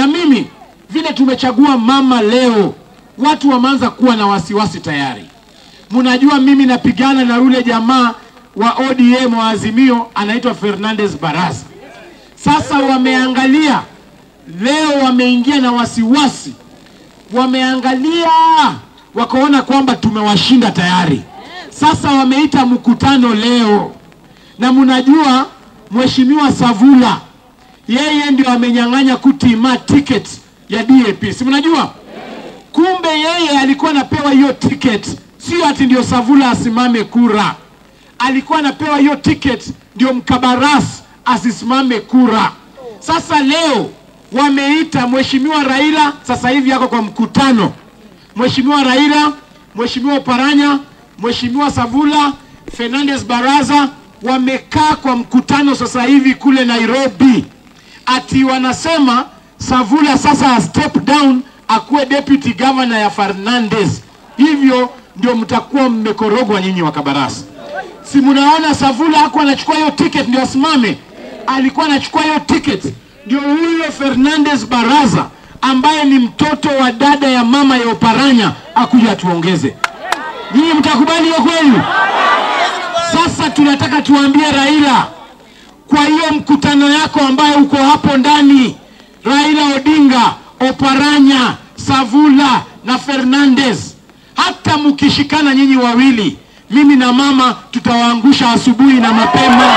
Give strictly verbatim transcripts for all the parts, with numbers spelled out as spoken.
Na mimi vile tumechagua mama leo, watu wameanza kuwa na wasiwasi tayari. Mnajua mimi napigana na yule jamaa wa O D M wa Azimio anaitwa Fernandez Baraza. Sasa wameangalia leo, wameingia na wasiwasi. Wameangalia wakaona kwamba tumewashinda tayari. Sasa wameita mkutano leo. Na mnajua Mheshimiwa Savula yeye ndio amenyang'anya kutima ticket ya D A P. Si mnajua? Kumbe yeye alikuwa anapewa hiyo ticket, sio ati ndio Savula asimame kura. Alikuwa anapewa hiyo ticket ndio Mkabarasi asisimame kura. Sasa leo wameita Mheshimiwa Raila, sasa hivi yako kwa mkutano. Mheshimiwa Raila, Mheshimiwa Paranya, Mheshimiwa Savula, Fernandez Baraza wamekaa kwa mkutano sasa hivi kule Nairobi. Ati wanasema Savula sasa step down akuwe deputy governor ya Fernandez. Hivyo ndio mtakuwa mmekorogwa nyinyi wa Kabarasi. Si mnaona Savula hakuwa anachukua hiyo ticket ndio asimame? Alikuwa anachukua hiyo ticket ndio huyo Fernandez Baraza ambaye ni mtoto wa dada ya mama ya Oparanya akuja tuongeze. Nyinyi mtakubali hiyo kweli? Sasa tunataka tuambie Raila, kwa hiyo mkutano yako ambaye uko hapo ndani, Raila Odinga, Oparanya, Savula na Fernandez, hata mkishikana nyinyi wawili, mimi na mama tutawaangusha asubuhi na mapema.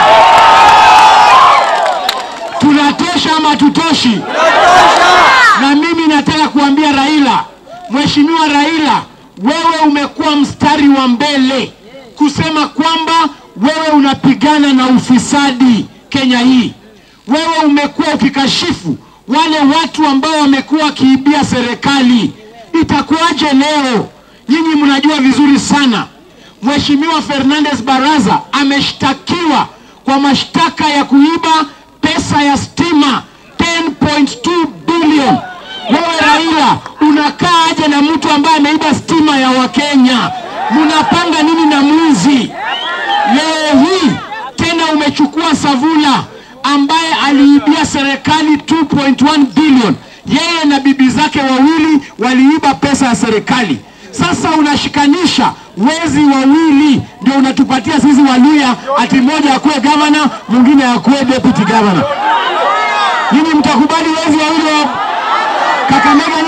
Tunatosha ama tutoshi? Tunatosha. Na mimi nataka kuambia Raila, Mheshimiwa Raila, wewe umekuwa mstari wa mbele kusema kwamba wewe unapigana na ufisadi Kenya hii. Wewe umekuwa ukikashifu wale watu ambao wamekuwa kiibia serikali. Itakuwaje leo? Nyinyi mnajua vizuri sana Mheshimiwa Fernandez Baraza ameshtakiwa kwa mashtaka ya kuiba pesa ya stima ten point two billion. Wewe Raila unakaa aje na mtu ambaye ameiba stima ya Wakenya? Mnapanga nini na mwizi? Leo hii tena umechukua Savula ambaye aliibia serikali two point one billion. Yeye na bibi zake wawili waliiba pesa ya serikali. Sasa unashikanisha wezi wawili ndio unatupatia sisi Waluya ati moja akuwe governor, mwingine akuwe deputy governor. Nyinyi mtakubali wezi wawili wa Kakamega?